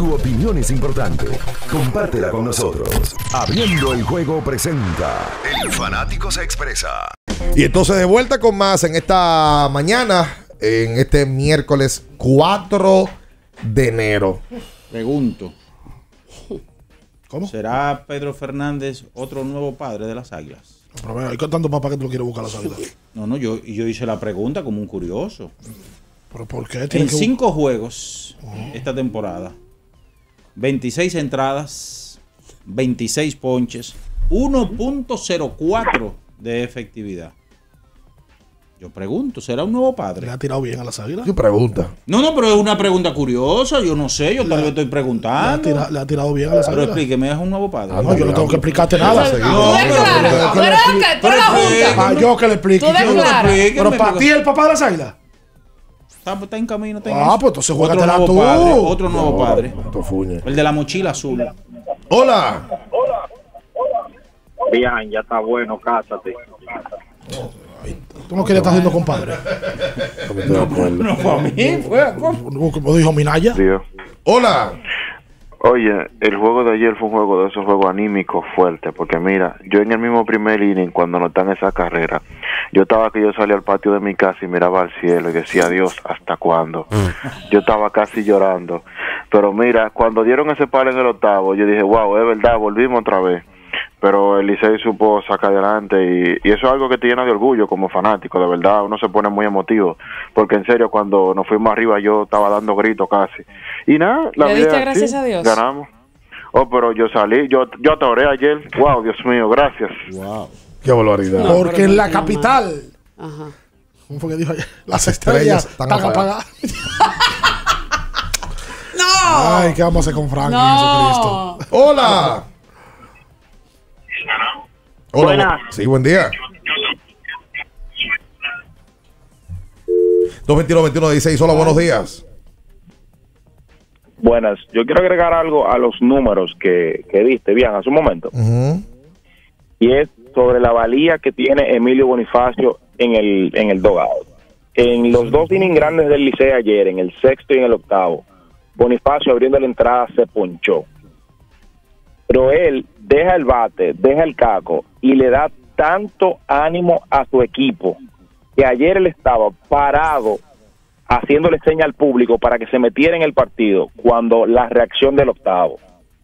Tu opinión es importante. Compártela con nosotros. Abriendo el juego presenta El Fanático se Expresa. Y entonces de vuelta con más en esta mañana, en este miércoles 4 de enero. Pregunto. ¿Cómo? ¿Será Pedro Fernández otro nuevo padre de las Águilas? Pero hay tanto papá que tú lo quieres buscar a la salida. No, yo hice la pregunta como un curioso. ¿Pero por qué? En 5 juegos esta temporada, 26 entradas, 26 ponches, 1.04 de efectividad. Yo pregunto, ¿será un nuevo padre? ¿Le ha tirado bien a las Águilas? ¿Qué pregunta? No, pero es una pregunta curiosa. Yo no sé, yo tal vez estoy preguntando. ¿Le ha tirado bien a las Pero Águilas? explíqueme, ¿es un nuevo padre? No, yo no tengo que explicarte nada. Yo que le explique. Pero para ti el papá de las Águilas. Está en camino. Pues entonces juégatela tú. Otro nuevo padre. El de la mochila azul. Hola. Bien, ya está bueno, cásate. Tú no quieres estar haciendo compadre. No fue a mí, fue. Como dijo Minaya. Hola. Oye, el juego de ayer fue un juego de esos juegos anímicos fuertes, porque mira, yo en el mismo primer inning, cuando anotan esa carrera, yo salía al patio de mi casa y miraba al cielo y decía, Dios, ¿hasta cuándo? Yo estaba casi llorando, pero mira, cuando dieron ese palo en el octavo, yo dije, wow, es verdad, volvimos otra vez. Pero el Licey supo sacar adelante y eso es algo que te llena de orgullo como fanático, de verdad, uno se pone muy emotivo, porque en serio, cuando nos fuimos arriba yo estaba dando gritos casi. Y nada, la ¿Le vida, diste gracias sí, a Dios? ganamos. Oh, pero yo salí, yo atoré ayer, wow, Dios mío, gracias. Wow. Qué barbaridad. No, porque en la capital, Ajá. ¿cómo fue que dijo ayer? Las estrellas están apagadas. ¡No! Ay, ¿qué vamos a hacer con Frank y No. Jesucristo? Hola. Hola. Buenas. Sí, buen día. 221-2116. Hola, buenos días. Buenas, yo quiero agregar algo a los números que diste bien hace un momento. Y es sobre la valía que tiene Emilio Bonifacio en el dugout. En los 2 innings grandes del Licey ayer, en el sexto y en el octavo, Bonifacio abriendo la entrada se ponchó. Pero él deja el bate, deja el caco y le da tanto ánimo a su equipo que ayer él estaba parado haciéndole señal al público para que se metiera en el partido cuando la reacción del octavo.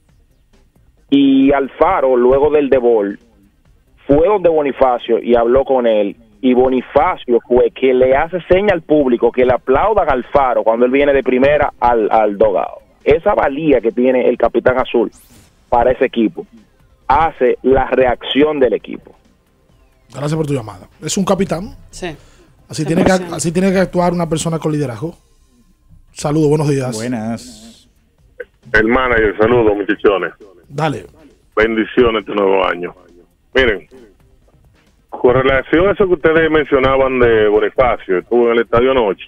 Y Alfaro, luego del debol, fue donde Bonifacio y habló con él, y Bonifacio fue que le hace señal al público que le aplaudan a Alfaro cuando él viene de primera al dugout. Esa valía que tiene el capitán azul para ese equipo hace la reacción del equipo. Gracias por tu llamada. Es un capitán. Sí. Así tiene que actuar una persona con liderazgo. Saludos, buenos días. Buenas. El manager, saludos, muchachones. Dale. Bendiciones este nuevo año. Miren, con relación a eso que ustedes mencionaban de Bonifacio, estuvo en el estadio anoche.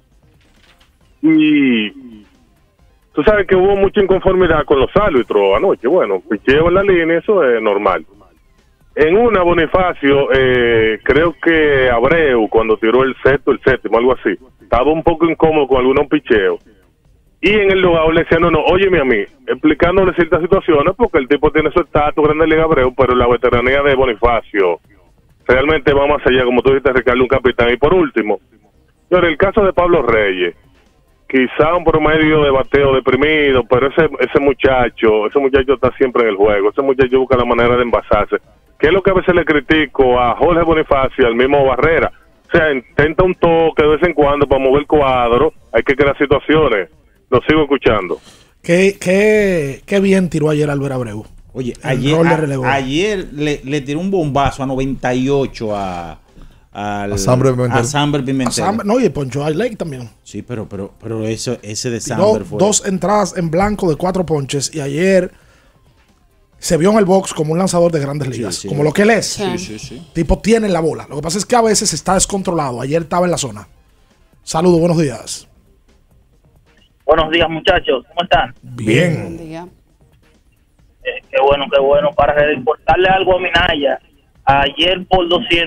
Y tú sabes que hubo mucha inconformidad con los árbitros anoche. Bueno, picheo en la línea, eso es normal. En una, Bonifacio, creo que Abreu, cuando tiró el sexto, el séptimo, algo así, estaba un poco incómodo con algunos picheos. Y en el lugar le decía, no, óyeme a mí, explicándole ciertas situaciones, porque el tipo tiene su estatus grande en Liga Abreu, pero la veteranía de Bonifacio realmente va más allá, como tú dijiste, Ricardo, un capitán. Y por último, en el caso de Pablo Reyes, quizá un promedio de bateo deprimido, pero ese muchacho está siempre en el juego, ese muchacho busca la manera de envasarse. ¿Qué es lo que a veces le critico a Jorge Bonifacio, al mismo Barrera? O sea, intenta un toque de vez en cuando para mover el cuadro, hay que crear situaciones. Lo sigo escuchando. Qué bien tiró ayer Albert Abreu. Oye, ayer le tiró un bombazo a 98 a Samber Pimentel. No, y ponchó a Lake también. Sí, pero ese de Samber fue 2 entradas en blanco de 4 ponches, y ayer se vio en el box como un lanzador de grandes ligas, sí. como lo que él es. Sí. Tipo, tiene la bola. Lo que pasa es que a veces está descontrolado. Ayer estaba en la zona. Saludos, buenos días. Buenos días, muchachos, ¿cómo están? Bien. Buen día. Qué bueno. Para reportarle algo a Minaya, ayer por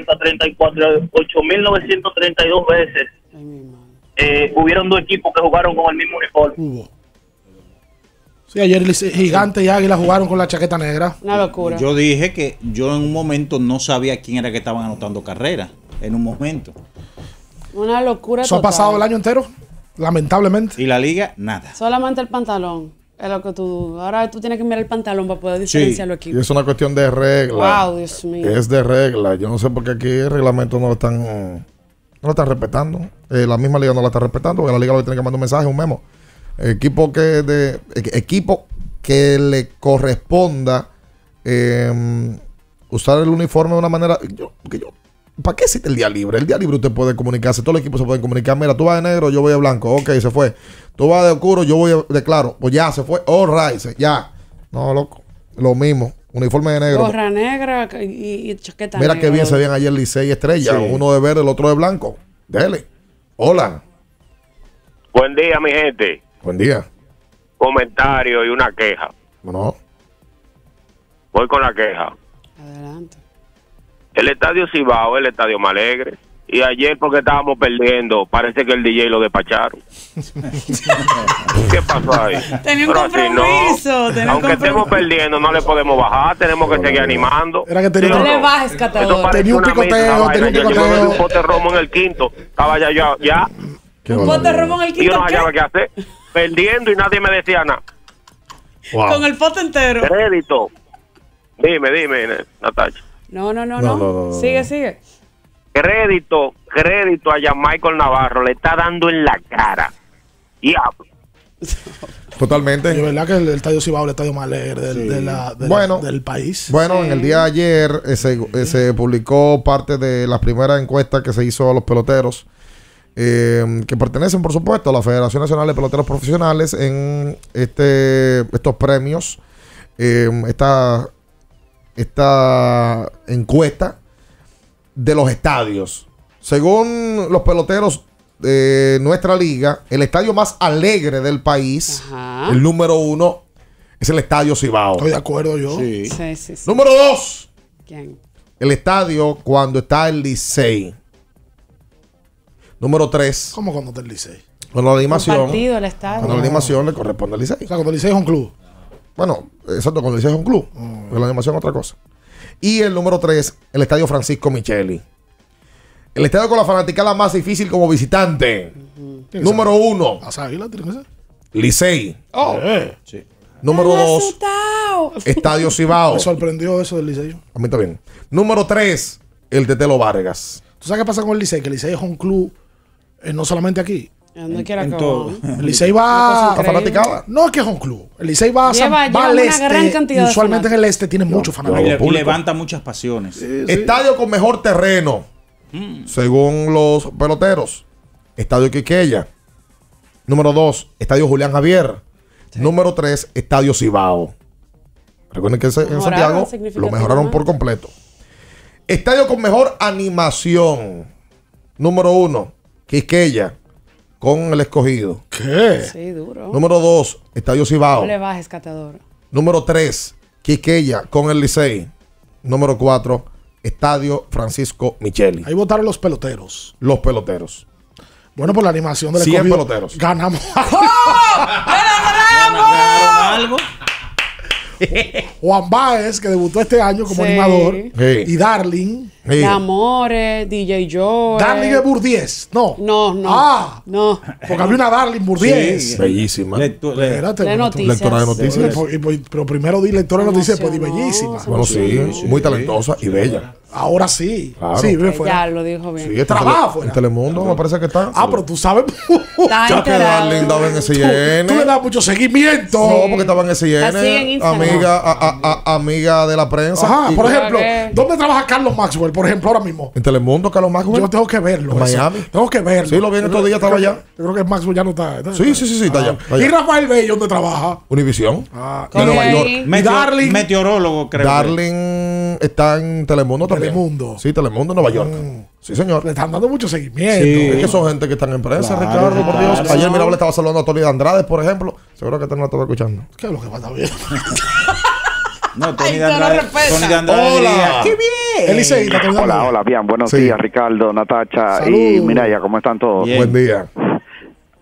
8.932 veces hubieron 2 equipos que jugaron con el mismo uniforme. Sí, ayer Gigante y Águila jugaron con la chaqueta negra. Una locura. Yo dije que yo en un momento no sabía quién era que estaban anotando carreras. En un momento. Una locura. Eso total. ha pasado el año entero, lamentablemente. Y la liga, nada. Solamente el pantalón. Es lo que tú. Ahora tú tienes que mirar el pantalón para poder diferenciar los Y equipos. es una cuestión de regla. Wow, Dios mío. Es de regla. Yo no sé por qué aquí el reglamento no lo están respetando. La misma liga no la está respetando, porque la liga lo tiene que mandar un mensaje, un memo. Equipo que le corresponda usar el uniforme de una manera. ¿Para qué existe el día libre? El día libre usted puede comunicarse, todos los equipos se pueden comunicar. Mira, tú vas de negro, yo voy de blanco. Ok, se fue. Tú vas de oscuro, yo voy de claro. Pues ya, se fue. All right, ya. No, loco. Lo mismo. Uniforme de negro. Gorra negra y chaqueta Mira negra. qué bien se veían ayer Licey y Estrella. Sí. Uno de verde, el otro de blanco. Dele. Hola. Buen día, mi gente. Buen día. Comentario y una queja. Bueno, Voy con la queja. Adelante. El estadio Cibao es el estadio más alegre. Y ayer, porque estábamos perdiendo, parece que el DJ lo despacharon. ¿Qué pasó ahí? Tenía un Pero así compromiso. no. Aunque estemos perdiendo, no le podemos bajar. Tenemos que seguir animando. Era que tenía No otro- le bajes, Eso catador. parece Tenía un una picoteo, misa, esa tenía un vaina. Yo picoteo. me bebí un pote de romo en el quinto. Estaba ya. qué Un pote de barbaridad. romo en el Y yo quinto. no hallaba ¿qué? qué hacer. Perdiendo y nadie me decía nada. Wow. Con el pote entero. Crédito. Dime, Natacha. No. No. Sigue. Crédito a Jan Michael Navarro. Le está dando en la cara. Diablo. Totalmente. De verdad que el estadio Cibao es el estadio más alegre del país. Bueno, Sí. en el día de ayer se publicó parte de la primera encuesta que se hizo a los peloteros, que pertenecen, por supuesto, a la Federación Nacional de Peloteros Profesionales en estos premios. Esta encuesta de los estadios. Según los peloteros de nuestra liga, el estadio más alegre del país, Ajá. el número 1, es el Estadio Cibao. Estoy de acuerdo yo. Sí. Sí. Número 2, ¿Quién? el estadio cuando está el Licey. Número 3, ¿Cómo cuando está el Licey? cuando la animación. Compartido el estadio. Cuando la animación le corresponde al Licey. O sea, cuando el Licey es un club. Bueno, exacto, cuando el Licey es un club. Pero la animación es otra cosa. Y el número 3, el estadio Francisco Micheli. El estadio con la fanaticada más difícil como visitante. Número 1, Las Águilas tienen que ser. Licey. Sí. Número 2, Asustado. Estadio Cibao. Me sorprendió eso del Licey. A mí también. Número 3, el Tetelo Vargas. ¿Tú sabes qué pasa con el Licey? Que el Licey es un club, no solamente aquí. Donde quiera en que todo. vaya. El Licey La va... Increíble. fanaticada. No es que es un club. El Licey va Lleva al una este. gran cantidad Y de usualmente en el fanáticos. este tiene muchos Y, fanáticos. y público. levanta muchas pasiones. Estadio con mejor terreno. Según los peloteros. Estadio Quiqueya. Número 2, Estadio Julián Javier. Número 3, Estadio Cibao. Recuerden que en Mejoraron Santiago lo significativamente. mejoraron por completo. Estadio con mejor animación. Número 1, Quiqueya con el Escogido. ¿Qué? Sí, duro. Número 2, Estadio Cibao. No le bajes, catador. Número 3, Quiqueya con el Licey. Número 4, Estadio Francisco Micheli. Ahí votaron los peloteros. Los peloteros. Bueno, por la animación del 100 Escogido, peloteros. ganamos. ¿Ganaron algo? Juan Baez, que debutó este año como Sí. animador. Sí. Y Darling. Sí. De Amores, DJ Joe. Darling es Burdiez. No. No. Ah. No. Porque había una Darling Burdiez. Sí. Bellísima. Espérate, De pero tú- noticias. Lectora de noticias. Pero primero di lectora de noticias, pues di bellísima. Emocionosa. Bueno, sí, muy talentosa y bella. Ahora sí. Claro. Sí, ve Ya fuera. lo dijo bien. Sí, está Trabaja en afuera. Telemundo, me parece que está. Ah, pero tú sabes. Está Ya que enterado. Darling daba en SN. Tú le das mucho seguimiento. No, porque estaba en Así en SN. Instagram. Amiga de la prensa. Ajá, Y- por ejemplo, ¿qué? ¿dónde trabaja Carlos Maxwell? Por ejemplo, ahora mismo. En Telemundo, Carlos Maxwell. Yo tengo que verlo. En eso. Miami. Tengo que verlo. Sí, lo vi en estos días, estaba allá. Yo creo que Maxwell ya no está. Sí, está allá. Está ¿Y allá. Rafael Bello dónde trabaja? Univisión. Ah, De Nueva York. ahí. Darling. Meteorólogo, creo. Darling está en Telemundo también. Telemundo. Sí, Telemundo, Nueva York. Sí, señor. Le están dando mucho seguimiento. Sí. Es que son gente que están en prensa, Claro, Ricardo, por Dios. claro. Ayer Mirable estaba saludando a Tony de Andrade, por ejemplo. Seguro que te no lo estaba escuchando. ¿Qué es lo que pasa bien? No, Tony Ay, de no lo Andrade. respeta. Tony de Andrade Hola. diría, ¡qué bien! El Liceísta, Tony de Hola, Andrade. hola, bien, buenos Sí. días, Ricardo, Natacha Salud. y Miraya, ¿cómo están todos? Bien. Buen día.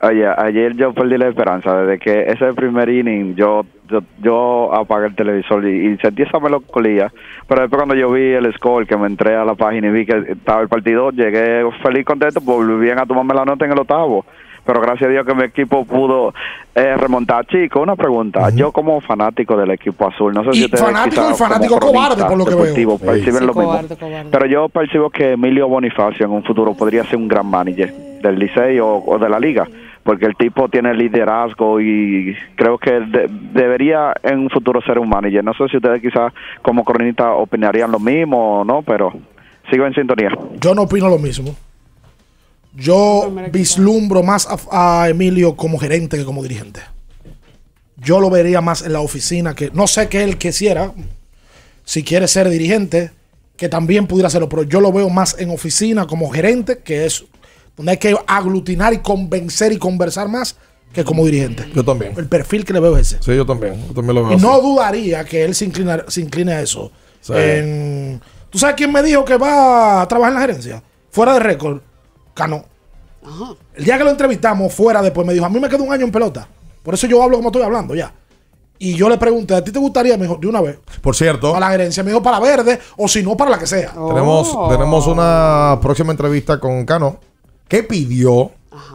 Oye, ayer yo perdí la esperanza. Desde que ese primer inning yo apagué el televisor y sentí esa melancolía. Pero después cuando yo vi el score, que me entré a la página y vi que estaba el partido, llegué feliz, contento, volví a tomarme la nota en el octavo. Pero gracias a Dios que mi equipo pudo remontar. Chico, una pregunta. Yo como fanático del equipo azul, no sé si ustedes fanático y fanático cobarde, por lo que veo. Perciben lo mismo. Pero yo percibo que Emilio Bonifacio en un futuro podría ser un gran manager del Licey o de la liga, porque el tipo tiene liderazgo y creo que debería en un futuro ser un manager. No sé si ustedes quizás como cronistas opinarían lo mismo o no, pero sigo en sintonía. Yo no opino lo mismo. Yo vislumbro más a Emilio como gerente que como dirigente. Yo lo vería más en la oficina, que no sé qué él quisiera, si quiere ser dirigente, que también pudiera hacerlo, pero yo lo veo más en oficina como gerente, que es donde hay que aglutinar y convencer y conversar más que como dirigente. Yo también. El perfil que le veo es ese. Sí, yo también lo veo y así. no dudaría que él se incline a eso. Sí. ¿Tú sabes quién me dijo que va a trabajar en la gerencia? Fuera de récord, Cano. Ajá. El día que lo entrevistamos fuera, después me dijo, a mí me queda un año en pelota. Por eso yo hablo como estoy hablando ya. Y yo le pregunté, ¿a ti te gustaría? Me dijo, de una vez. Por cierto, Para la gerencia, me dijo para verde, o si no, para la que sea. tenemos una próxima entrevista con Cano, que pidió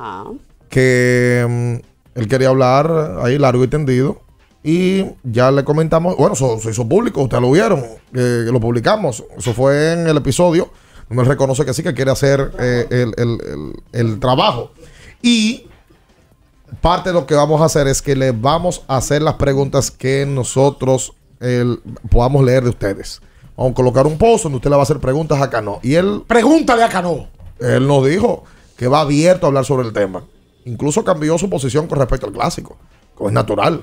que él quería hablar ahí largo y tendido. Y ya le comentamos, bueno, se hizo público, ustedes lo vieron, que lo publicamos. Eso fue en el episodio donde él reconoce que sí, que quiere hacer el trabajo. Y parte de lo que vamos a hacer es que le vamos a hacer las preguntas que nosotros podamos leer de ustedes. Vamos a colocar un post donde usted le va a hacer preguntas a Cano. Y él... Pregúntale a Cano. Él nos dijo que va abierto a hablar sobre el tema. Incluso cambió su posición con respecto al clásico, como es natural.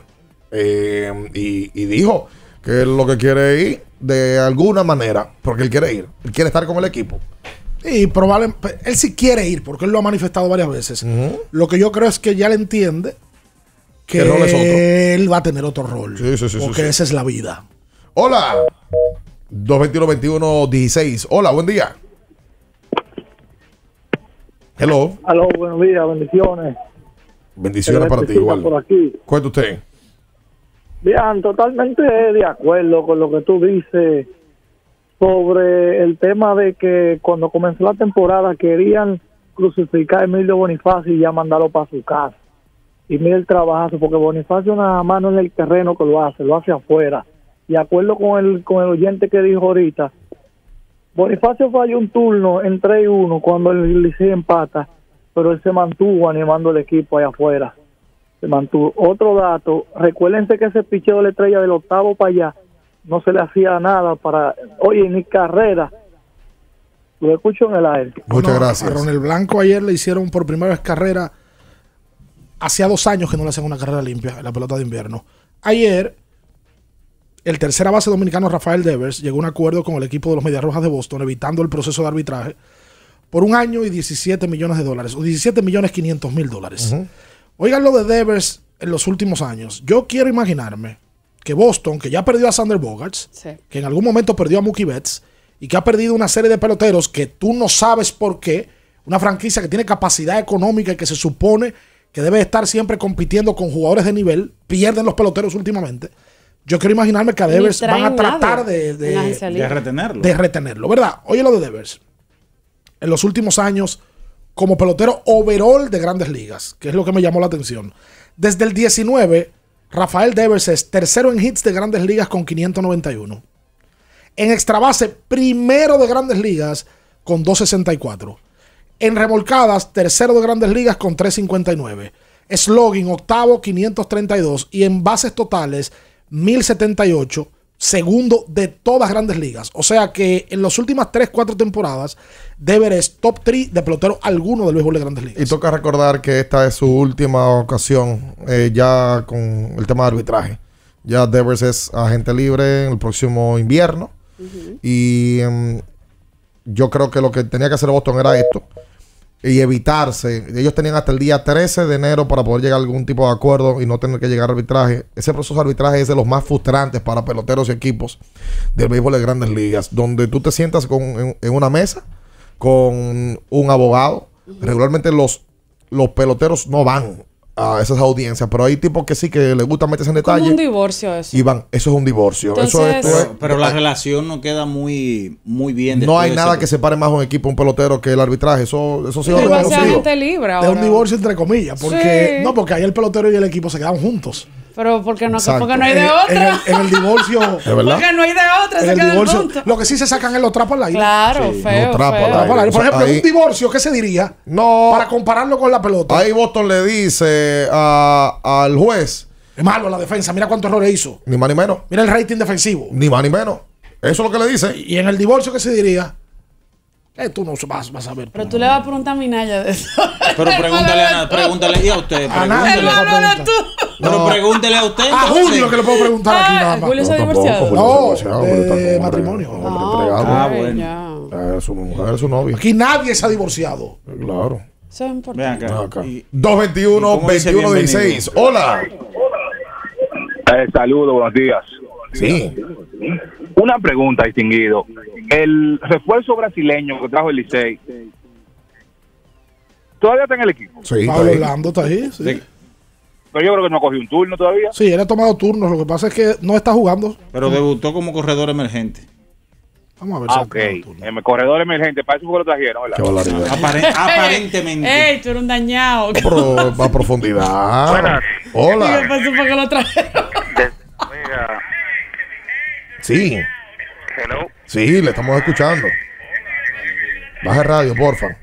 Y dijo que él lo que quiere ir de alguna manera, porque él quiere ir. Él quiere estar con el equipo. Y probablemente él sí quiere ir, porque él lo ha manifestado varias veces. Lo que yo creo es que ya le entiende que el rol es otro. Él va a tener otro rol. Sí, porque esa es la vida. Hola. 221-21-16. Hola, buen día. Hello. Aló, buenos días, bendiciones. Bendiciones para ti igual. Por aquí. Cuenta usted. Bien, totalmente de acuerdo con lo que tú dices sobre el tema de que cuando comenzó la temporada querían crucificar a Emilio Bonifacio y ya mandarlo para su casa. Y mira el trabajazo, porque Bonifacio nada más no en el terreno que lo hace afuera. Y de acuerdo con el oyente que dijo ahorita, Bonifacio falló un turno en 3-1 cuando el Licey empata, pero él se mantuvo animando el equipo allá afuera. Se mantuvo. Otro dato, recuérdense que ese picheo de la estrella del octavo para allá no se le hacía nada para, oye, ni carrera. Lo escucho en el aire. Muchas gracias. A Ronel Blanco ayer le hicieron por primera vez carrera. Hacía 2 años que no le hacían una carrera limpia en la pelota de invierno. Ayer, el tercera base dominicano Rafael Devers llegó a un acuerdo con el equipo de los Medias Rojas de Boston, evitando el proceso de arbitraje, por $1 año y $17 millones, o $17.500.000. Oigan lo de Devers en los últimos años. Yo quiero imaginarme que Boston, que ya perdió a Sander Bogaerts, que en algún momento perdió a Mookie Betts, y que ha perdido una serie de peloteros que tú no sabes por qué, una franquicia que tiene capacidad económica y que se supone que debe estar siempre compitiendo con jugadores de nivel, pierden los peloteros últimamente. Yo quiero imaginarme que a Devers van a tratar de retenerlo, ¿verdad? Oye lo de Devers. En los últimos años, como pelotero overall de Grandes Ligas, que es lo que me llamó la atención. Desde el 19, Rafael Devers es tercero en hits de Grandes Ligas con 591. En extra base, primero de Grandes Ligas con 264. En remolcadas, tercero de Grandes Ligas con 359. Slugging, octavo, 532. Y en bases totales, 1078. Segundo de todas Grandes Ligas. O sea que en las últimas 3-4 temporadas, Devers es top 3 de pelotero alguno del béisbol de Grandes Ligas. Y toca recordar que esta es su última ocasión ya con el tema de arbitraje. Ya Devers es agente libre en el próximo invierno. Y yo creo que lo que tenía que hacer Boston era esto. Y evitarse. Ellos tenían hasta el día 13 de enero para poder llegar a algún tipo de acuerdo y no tener que llegar a arbitraje. Ese proceso de arbitraje es de los más frustrantes para peloteros y equipos del béisbol de Grandes Ligas, donde tú te sientas en una mesa con un abogado. Regularmente los los peloteros no van a esas audiencias, pero hay tipos que sí que les gusta meterse en detalle. Como un divorcio eso. Y van, eso es un divorcio. Entonces, eso es, pero la relación no queda muy bien. No hay nada que separe más un equipo, un pelotero que el arbitraje. Eso sí es gente libre ahora. Es un divorcio entre comillas, porque no, porque ahí el pelotero y el equipo se quedan juntos. Pero porque no hay de otra. En el divorcio. ¿Es verdad? Porque no hay de otra. En el divorcio, lo que sí se sacan es los trapos al aire. Claro, feo. Los trapos al aire. Por ejemplo, en un divorcio, ¿qué se diría? No. Para compararlo con la pelota. Ahí Boston le dice al juez. Es malo la defensa. Mira cuántos errores hizo. Ni más ni menos. Mira el rating defensivo. Ni más ni menos. Eso es lo que le dice. Y en el divorcio, ¿qué se diría? Tú no vas a ver. Pero tú le vas a preguntar a Minaya de eso. Pero pregúntale y a usted. Pero pregúntele a usted. A Julio que le puedo preguntar aquí nada más. Julio se ha divorciado. No, de matrimonio. Su mujer, su novia. Aquí nadie se ha divorciado. Claro. Eso es importante. Ven acá. 221-2116. Hola. Saludos, buenos días. Sí. Una pregunta, distinguido. El refuerzo brasileño que trajo el Licey, ¿todavía está en el equipo? Sí, Pablo Orlando está ahí. Sí. Pero yo creo que no ha cogido un turno todavía. Sí, él ha tomado turnos. Lo que pasa es que no está jugando. Pero debutó como corredor emergente. Vamos a ver. Ok. En el corredor emergente, para eso fue lo trajeron, ¿verdad? Aparentemente. Ey, tú eres un dañado. Pero a profundidad. Buenas. Hola. ¿Qué pasó para que lo trajeron? Oiga. Sí. Hello. Sí, le estamos escuchando. Baja el radio, porfa.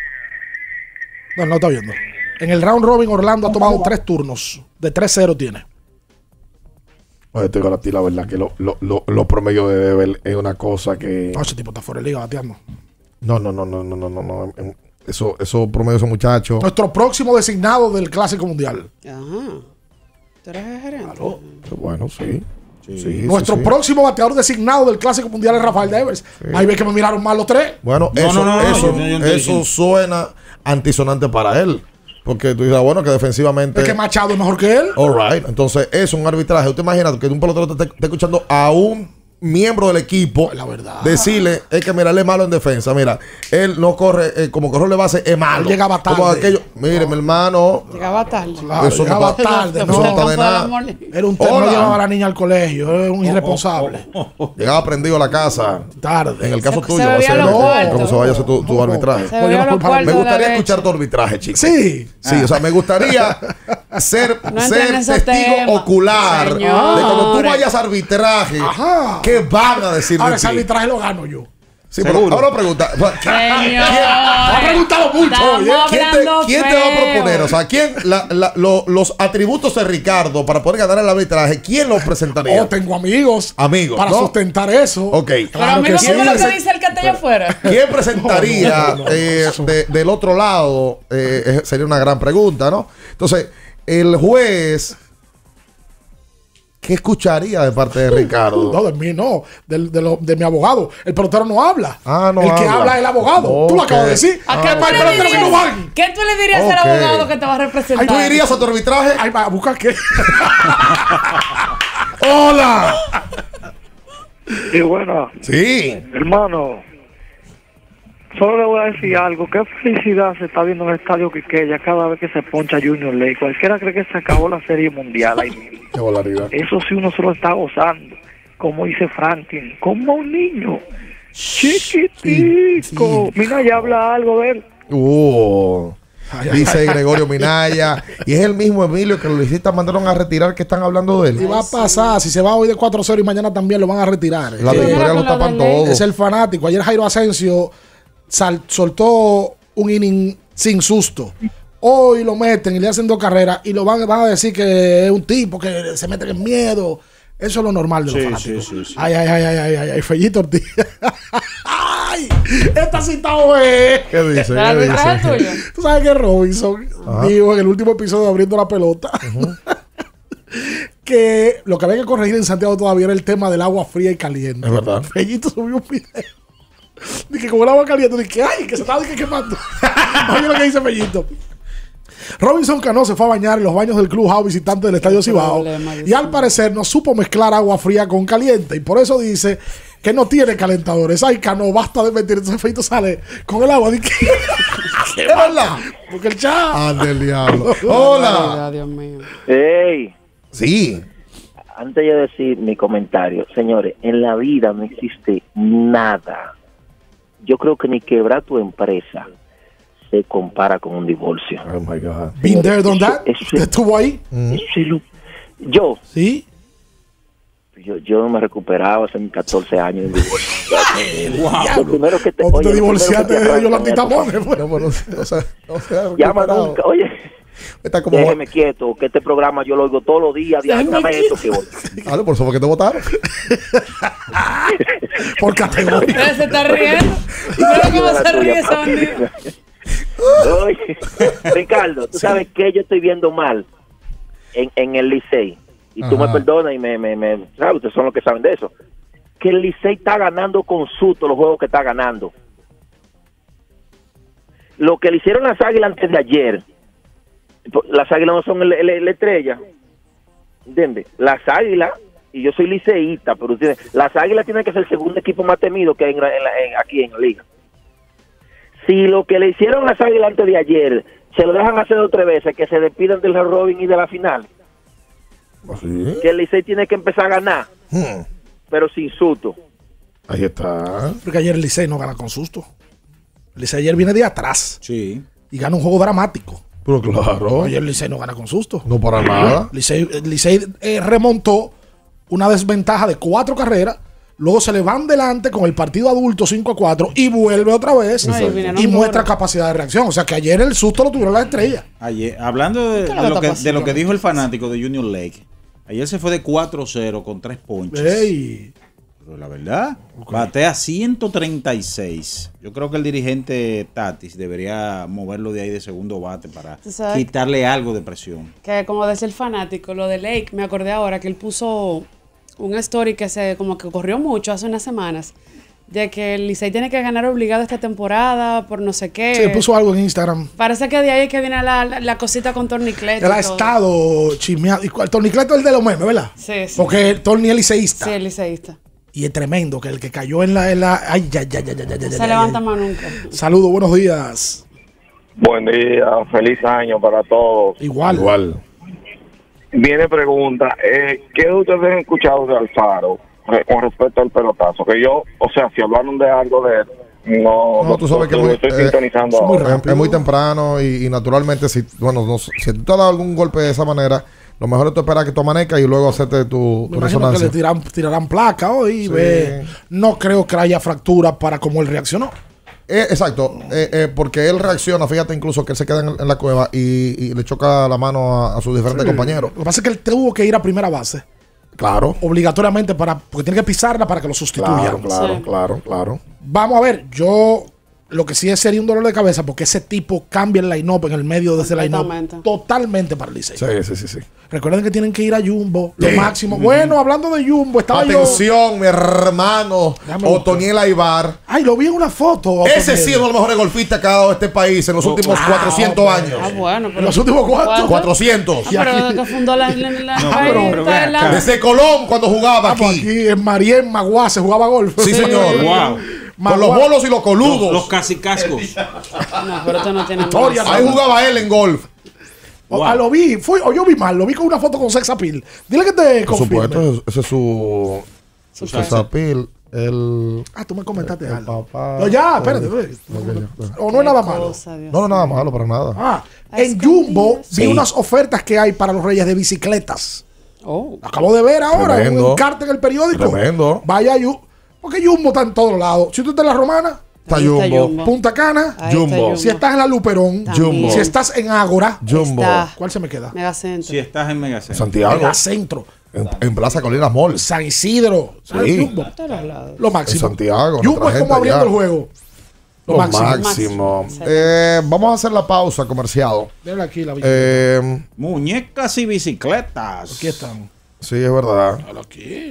No está viendo. En el round robin, Orlando ha tomado 3 turnos. De 3-0 tiene. Oye, te digo a ti la verdad que los promedios de Devel es una cosa que... No, ese tipo está fuera de liga bateando. No. Esos promedios son muchachos. Nuestro próximo designado del Clásico Mundial. Ajá. ¿Tú eres el gerente? Claro. Bueno, sí. Nuestro próximo bateador designado del Clásico Mundial es Rafael Devers. Sí. Ahí ves que me miraron mal los 3. Bueno, eso suena antisonante para él. Porque tú dices, bueno, que defensivamente... Es que Machado es mejor que él. All right. Entonces, es un arbitraje. Usted imagina que un pelotero te esté escuchando a un miembro del equipo, la verdad, decirle, es que mira, él es malo en defensa. Mira, él no corre, como corredor de base es malo. Él llegaba tarde. Como aquello, mire, mi hermano. Llegaba tarde. Claro, eso llegaba tarde. Eso no está de nada. Era un tema, no llevaba a la niña al colegio. Era un irresponsable. Llegaba prendido a la casa. Tarde. En el caso tuyo, va a ser como se vaya a hacer tu arbitraje. Me gustaría escuchar tu arbitraje, chicos. Sí. Sí, o sea, me gustaría ser testigo ocular de cuando tú vayas a arbitraje. Ajá. ¿Qué van a decir ahora de ese ti? arbitraje lo gano yo. Sí, pero ahora pregunta. Ha preguntado mucho. ¿Quién te va a proponer? O sea, ¿quién los atributos de Ricardo para poder ganar el arbitraje? ¿Quién los presentaría? Tengo amigos. Amigos. Para sustentar eso. Ok. Pero amigos, ¿cómo lo que dice el que está allá afuera? ¿Quién presentaría del otro lado? Sería una gran pregunta, ¿no? Entonces, el juez, ¿qué escucharía de parte de Ricardo? No, de mí no. De mi abogado. El pelotero no habla. No el que habla es el abogado. Okay. Tú lo acabas de decir. ¿Qué tú le dirías al abogado que te va a representar? ¿Tú irías a tu arbitraje? Ay, ¿a buscar qué? ¡Hola! Y bueno. Sí. Hermano, solo le voy a decir algo. Qué felicidad se está viendo en el estadio Quiqueya cada vez que se poncha Junior Ley. Cualquiera cree que se acabó la serie mundial ahí mismo. Qué volaridad. Eso sí uno se lo está gozando. Como dice Franklin, como un niño chiquitico. Sí. Mira, ya habla algo de él. Dice Gregorio Minaya. Y es el mismo Emilio que los licistas mandaron a retirar, que están hablando de él. Y va a pasar, si se va hoy de 4-0 y mañana también lo van a retirar. La victoria lo tapan todo. Es el fanático. Ayer Jairo Asensio soltó un inning sin susto. Hoy lo meten y le hacen 2 carreras y lo van a decir que es un tipo que se mete en miedo. Eso es lo normal de los fanáticos. Sí. Ay, Fellito Ortiz. Ay, esta cita es. ¿Qué dice? Tú sabes que Robinson dijo en el último episodio de Abriendo la Pelota que lo que había que corregir en Santiago todavía era el tema del agua fría y caliente. Es verdad. Fellito subió un video. Dije, como el agua caliente, dije, ay, que se estaba quemando. Oye lo que dice Fellito. Robinson Cano se fue a bañar en los baños del Clubhouse visitante del Estadio Cibao y al parecer no supo mezclar agua fría con caliente y por eso dice que no tiene calentadores. Ay, Cano, basta de mentir. Entonces Feito sale con el agua. ¿Qué verdad? Porque el chat. Ande el diablo. Hola. Dios mío. Ey. Sí. Antes de decir mi comentario, señores, en la vida no existe nada. Yo creo que ni quebrar tu empresa se compara con un divorcio. Oh my God. Been there, done that. ¿Estuvo ahí? Yo. Sí. Yo me recuperaba hace 14 años de divorcio. Lo primero que te, o te divorciaste de Yolanda Tamones. Llama nunca. Oye, déjeme quieto, que este programa yo lo oigo todos los días. Vale, por eso fue que te votaron. Por categoría. Se está riendo. Creo que va a ser ríe esa bandida. Oye, Ricardo, ¿tú sabes qué yo estoy viendo mal en el Licey? Y tú me perdonas y me ¿sabes? Ustedes son los que saben de eso. Que el Licey está ganando con susto los juegos que está ganando. Lo que le hicieron las Águilas antes de ayer, las Águilas no son la estrella, ¿entiendes? Las Águilas, y yo soy liceísta, pero las Águilas tienen que ser el segundo equipo más temido que hay aquí en la liga. Si lo que le hicieron las Águilas antes de ayer se lo dejan hacer 2 o 3 veces, que se despidan del Robin y de la final, ¿sí? Que el Licey tiene que empezar a ganar, pero sin susto. Ahí está. Porque ayer el Licey no gana con susto. El Licey ayer viene de atrás. Sí. Y gana un juego dramático. Pero claro. Ayer el Licey no gana con susto. No para nada. Licey remontó una desventaja de 4 carreras. Luego se le van delante con el partido adulto 5-4 y vuelve otra vez y muestra capacidad de reacción. O sea que ayer el susto lo tuvieron las estrellas. Ayer, hablando de lo que dijo el fanático de Junior Lake, ayer se fue de 4-0 con 3 ponches. Ey. Pero la verdad, batea 136. Yo creo que el dirigente Tatis debería moverlo de ahí de segundo bate para quitarle algo de presión. Que como decía el fanático, lo de Lake, me acordé ahora que él puso un story que se como que corrió mucho hace unas semanas, de que el Licey tiene que ganar obligado esta temporada por no sé qué. Sí, puso algo en Instagram. Parece que de ahí es que viene la cosita con Tornicleto. Él ha estado chismeando. El Tornicleto es el de los memes, ¿verdad? Sí, sí. Porque Torni es liceísta. Sí, es liceísta. Y es tremendo que el que cayó en la ay, ya. Se levanta más nunca. Saludos, buenos días. Buen día, feliz año para todos. Igual. Viene pregunta, ¿qué ustedes han escuchado de Alfaro con respecto al pelotazo? Que yo, o sea, si hablaron de algo de él, no tú sabes que estoy sintonizando ahora. Es muy temprano y naturalmente si tú te has dado algún golpe de esa manera, lo mejor es tú esperar que tú amanezcas y luego hacerte tu resonancia. Que le tirarán placa hoy. Sí. No creo que haya fractura para cómo él reaccionó. Exacto, porque él reacciona, fíjate incluso que él se queda en la cueva y le choca la mano a sus diferentes compañeros. Lo que pasa es que él tuvo que ir a primera base. Claro. Obligatoriamente porque tiene que pisarla para que lo sustituyan. Claro. Vamos a ver, lo que sí sería un dolor de cabeza porque ese tipo cambia el line-up en el medio de ese line-up totalmente para el Licey. Sí. Recuerden que tienen que ir a Jumbo, lo máximo. Bueno, hablando de Jumbo, estaba Atención, mi hermano Otoniel Aybar. Ay, lo vi en una foto. Ese sí es uno de los mejores golfistas que ha dado este país en los últimos 400 años. Bueno, pero ¿en los últimos cuántos? 400. Pero que fundó la desde Colón cuando jugaba aquí. En Marién, Maguá, se jugaba golf. Sí, señor. Wow. Con los bolos y los coludos. Los casicascos. No, pero esto no tiene historia. Ahí jugaba él en golf. Wow. Lo vi, o yo vi mal, lo vi con una foto con sex appeal. Dile que te confirme. Por supuesto, ese es su sex appeal. Tú me comentaste algo. Papá. No, ya, espérate. O no es nada malo. No, nada malo, para nada. En Jumbo vi unas ofertas que hay para los Reyes de bicicletas. Acabo de ver ahora un cartel en el periódico. Tremendo. Vaya porque Jumbo está en todos lados. Si tú estás en la Romana, está Jumbo. Punta Cana, Jumbo. Si estás en la Luperón, Jumbo. Si estás en Ágora, Jumbo. ¿Cuál se me queda? Megacentro. Si estás en Megacentro. Santiago. Megacentro. En Plaza Colinas Mall. San Isidro. Sí. Jumbo. Lo máximo. En Santiago. Jumbo es como abriendo el juego. Lo máximo. Vamos a hacer la pausa comercial. Mira aquí la muñecas y bicicletas. Aquí están. Sí, es verdad. Aquí.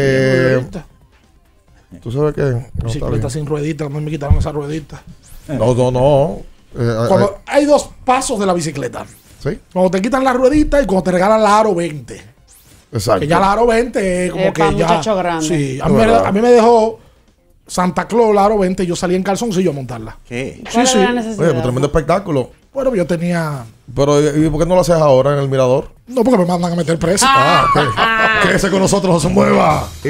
Tú sabes que bicicleta sin rueditas, no me quitaron esa ruedita. No. Cuando hay 2 pasos de la bicicleta. Sí. Cuando te quitan la ruedita y cuando te regalan la Aro 20. Exacto. Que ya la Aro 20 es como que ya... muchacho grande. Sí, a mí me dejó Santa Claus la Aro 20 y yo salí en calzoncillo a montarla. ¿Qué? ¿Cuál Sí, era sí. la necesidad? Oye, pues tremendo espectáculo. Bueno, yo tenía... Pero, ¿y por qué no lo haces ahora en el mirador? No, porque me mandan a meter preso. Quédese con nosotros, no se mueva.